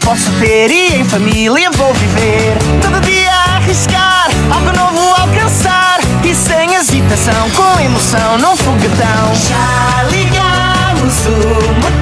posso ter e em família vou viver. Todo dia a arriscar, algo novo alcançar, e sem hesitação, com emoção, num foguetão. Já ligamos o motor.